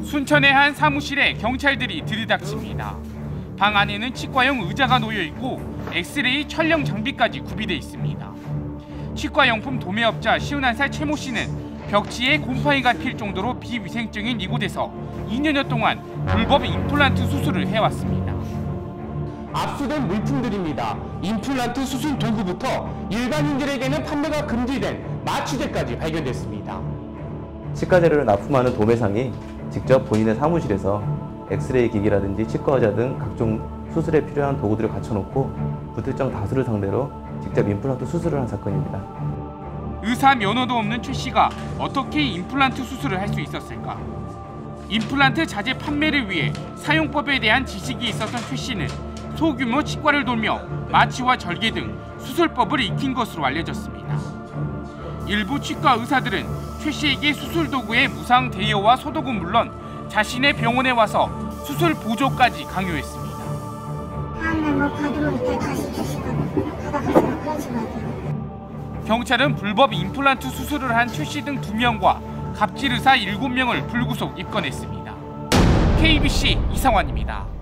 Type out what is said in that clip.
순천의 한 사무실에 경찰들이 들이닥칩니다. 방 안에는 치과용 의자가 놓여 있고 엑스레이 촬영 장비까지 구비돼 있습니다. 치과용품 도매업자 51살 최 모 씨는 벽지에 곰팡이가 필 정도로 비위생적인 이곳에서 2년여 동안 불법 임플란트 수술을 해왔습니다. 압수된 물품들입니다. 임플란트 수술 도구부터 일반인들에게는 판매가 금지된 마취제까지 발견됐습니다. 치과 재료를 납품하는 도매상이 직접 본인의 사무실에서 엑스레이 기기라든지 치과 의자 등 각종 수술에 필요한 도구들을 갖춰놓고 불특정 다수를 상대로 직접 임플란트 수술을 한 사건입니다. 의사 면허도 없는 최 씨가 어떻게 임플란트 수술을 할 수 있었을까? 임플란트 자재 판매를 위해 사용법에 대한 지식이 있었던 최 씨는 소규모 치과를 돌며 마취와 절개 등 수술법을 익힌 것으로 알려졌습니다. 일부 치과 의사들은 최 씨에게 수술 도구의 무상 대여와 소독은 물론 자신의 병원에 와서 수술 보조까지 강요했습니다. 다음날 뭐 받으러 올 때 다시 주시거나 받아가시나 그런 식으로 하더라고요. 경찰은 불법 임플란트 수술을 한 최 씨 등 2명과 갑질 의사 7명을 불구속 입건했습니다. KBC 이상환입니다.